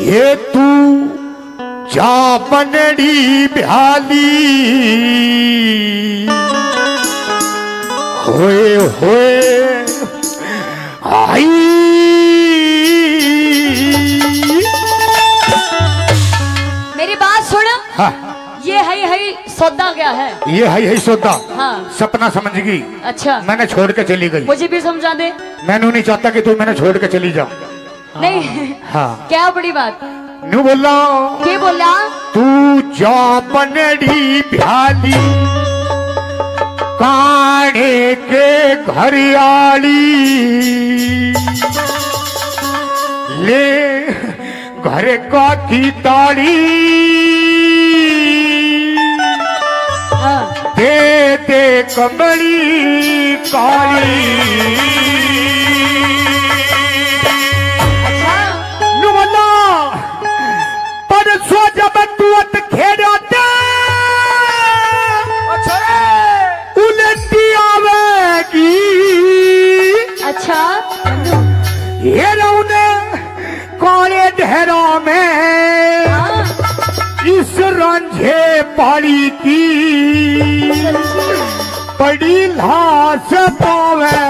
ये तू जा बनड़ी भ्याली होए होए आई। मेरी बात सुन। हाँ। ये है सौदा क्या है? ये है सौदा। हाँ। सपना समझ गई। अच्छा। मैंने छोड़ के चली गई। मुझे भी समझा दे। मैंने नहीं चाहता कि तू मैंने छोड़ के चली जा। नहीं। हाँ। क्या बड़ी बात? न्यू बोला। क्या बोला? तू जा बनड़ी भ्याली काने के घर आली ले घर का की ताड़ी दे दे कमली काली। नुमला परसों जब तू खेड़ा उलटी आवेगी। अच्छा। ये रौने काले ढेरा में इस रंझे पाड़ी की बड़ी लाश पावे।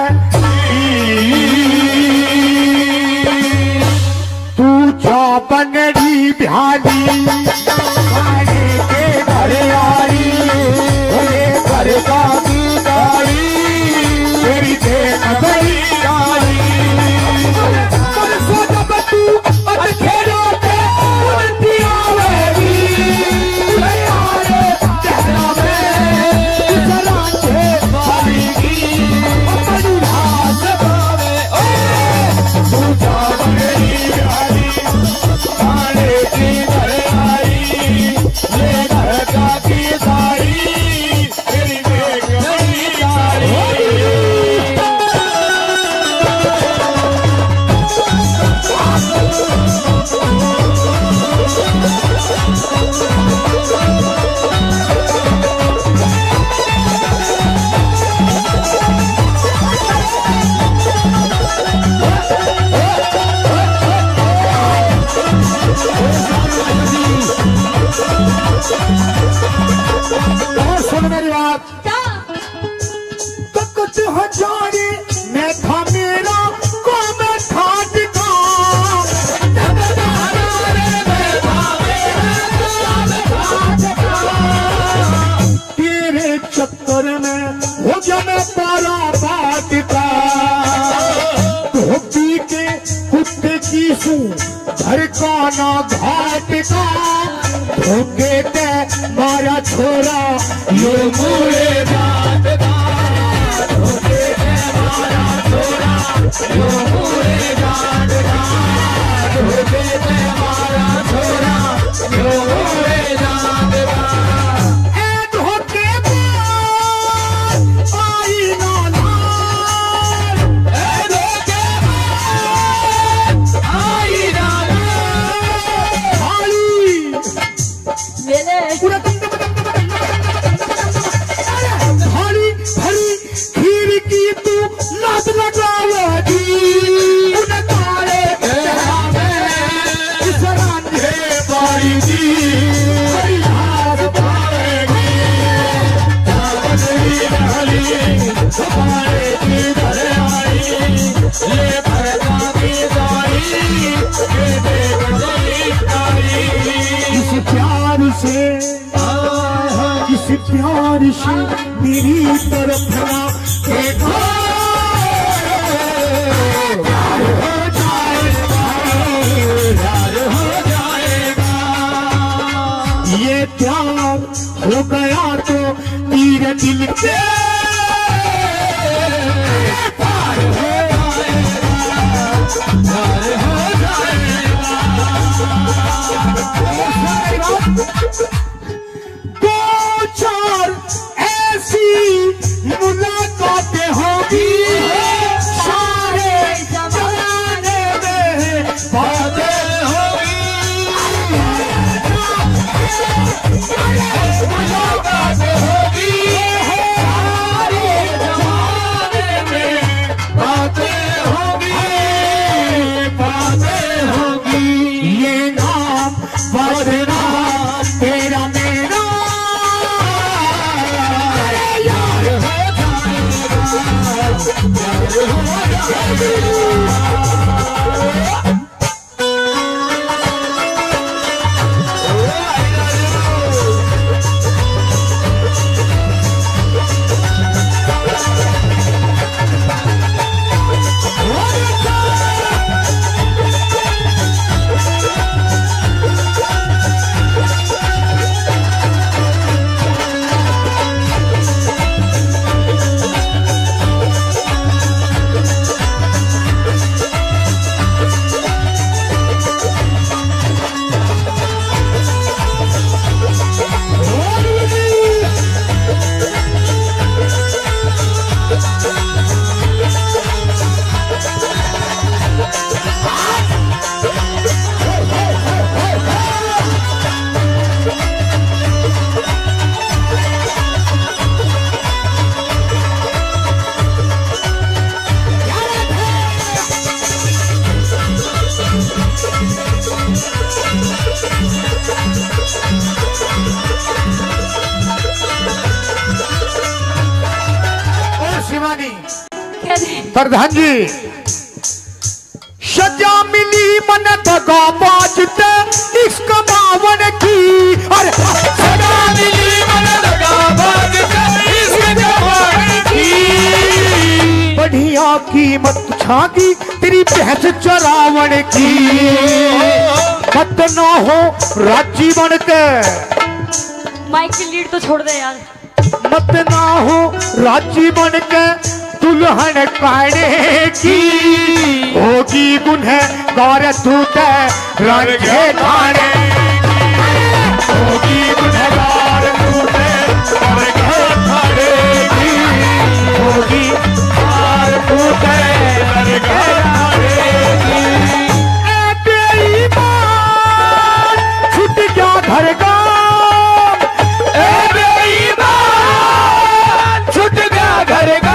तू जा बनड़ी भ्याली काने के घर आई घर का की गाड़ी तेरी देख बड़ी गाड़ी। परसों जब तू खेड़ा पे उलटी आवेगी यारे तेरा में इस रांझे वाली की बड़ी लाश पावे। तू जा बनड़ी भ्याली काने के घर आई ये घर का की गाड़ी तेरी देख बड़ी गाड़ी। और सुन मेरी बात। तो कुछ हजारी मैं था मेरा को मैं था टिका तेरे चक्कर में हो गया मैं पारा बात का। धोबी के कुत्ते की सू घर का ना घाट का धोखे ते मारा छोरा ये मुरे बात का। धोखे ते मारा छोरा ये मुरे बात का। धोखे ते मारा छोरा ये मुरे बात का। ए धोखे बाज आई ना लाल ए धोखे बाज आई ना लाल पूरा भारी भरी खीर की तू लात लगावेगी उन्हें काले इस रांझे बाड़ी की बड़ी लाश पावेगी। हमारे की घर आई ये भरता की दाई ये देख बड़ी गाड़ी। इस प्यार से मेरी तरफ ना देखो प्यार हो जाएगा प्यार हो जाएगा। ये प्यार हो गया तो मेरे दिल के प्यार हो जाएगा प्यार हो जाएगा। दो चार ऐसी मुलाकातें होगी सारे जमाने में बातें होगी। मुलाकातें होगी सारे जमाने में बातें होगी बातें होगी। ये नाम बदनाम तेरा मेरा यार हो प्रधान जी सजा मिली मन दगा बाजते इश्क बावन की अरे सजा मिली मन दगा बाजते इश्क बावन की बढ़िया कीमत छागी तेरी भैंस चरावन की मत ना हो राजी बन के माइक की लीड तो छोड़ दे यार मत ना हो राजी बन के दुल्हन काढ़े की होगी गुनहगार तू रंगे ठाणे होगी गुनहगार तू रंगे ठाणे की होगी हार तू रंगे ठाणे की ए बेईमान छूट जा घर का ए बेईमान छूट गया घर का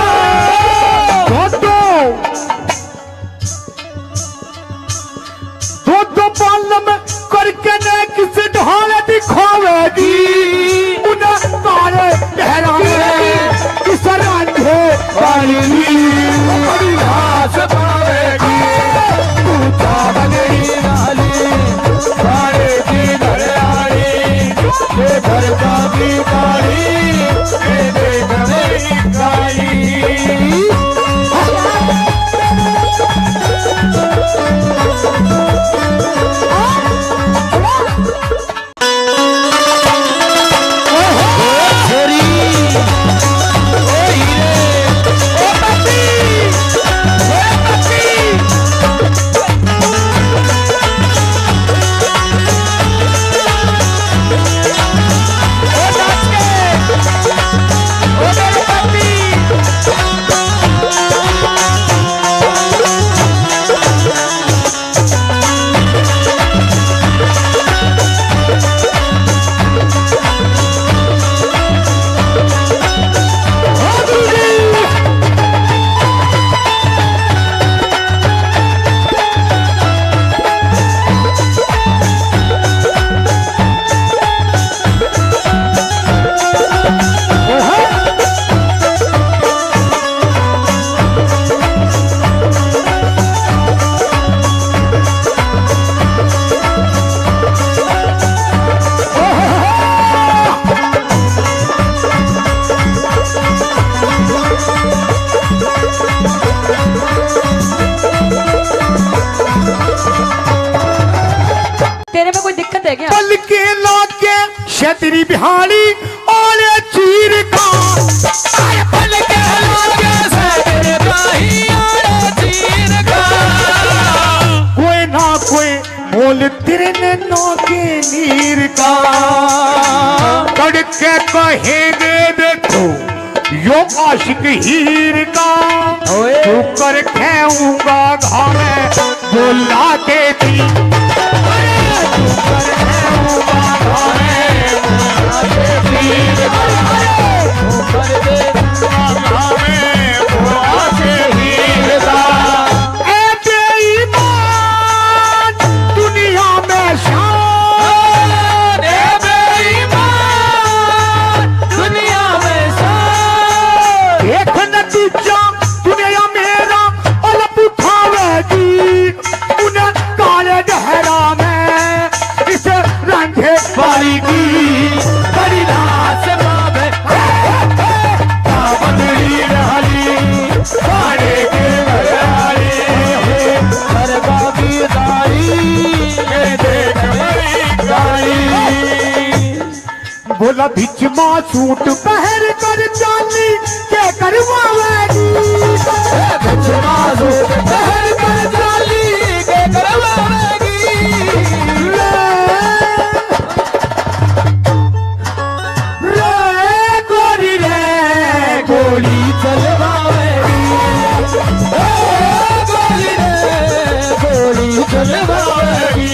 दो पालम करके न किस ढाल दिखावेगी उन्हें तारे लहरावे किस रांझे वाली बड़ी घास पावेगी पूछा बगड़ी नाली सारे की घरआड़ी ये घर का भी गाड़ी ये देख मेरी गाड़ी पल के लाके छतरी बिहारी और चीर का पल के लाके छतरी बिहारी और चीर का कोई ना कोई बोल तेरे नो के नीर का तड़के कहेंगे देखो यो आशिक हीर का तू कर खेऊंगा घर बोला देती दुनिया में शान बोला भिचमा सूट पहन कर चाली के करवावेगी भिचमा सूट पहन कर चाली के करवावेगी रे गोली चलवावेगी गोली चलवावेगी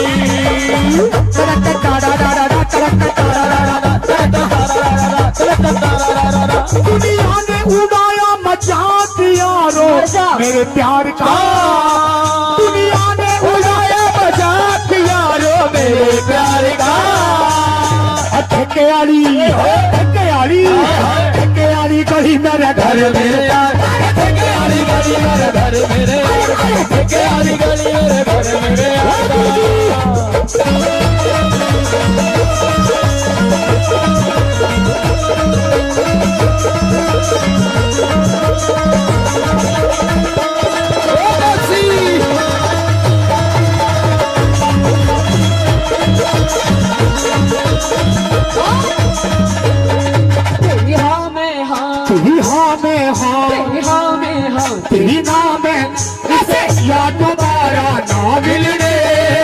दुनिया ने उड़ाया मजाक यारो मेरे प्यार का दुनिया ने उड़ाया मजाक यारो मेरे प्यार का ठेके वाली गली मेरे घर मेरे ठेके वाली गली मेरे घर मेरे ठेके वाली गली मेरे घर मेरे तेरी नाम है ऐसे या दोबारा ना मिलने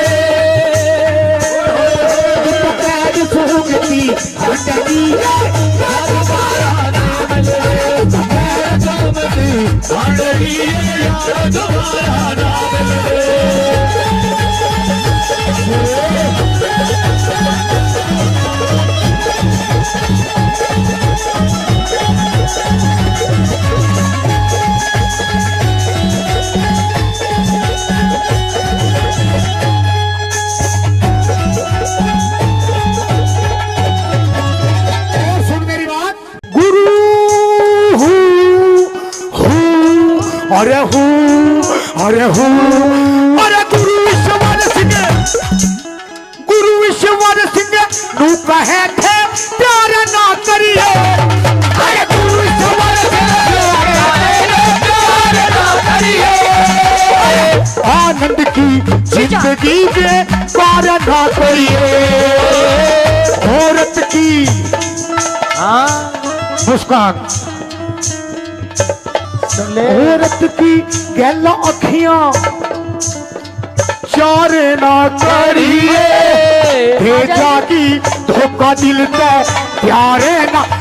पैर सूंघती हटती या दोबारा ना मिलने पैर सूंघती हटती या दोबारा ना मिलने अरे गुरु ईश्वर सिंह नू कहे थे प्यार ना करिए अरे गुरु ईश्वर सिंह प्यार ना करिए आनंद की जिंदगी में प्यार ना करिए औरत की मुस्कान औरत की गैला अखियां चार ना करिए भेजा की धोखा दिल पे प्यारे ना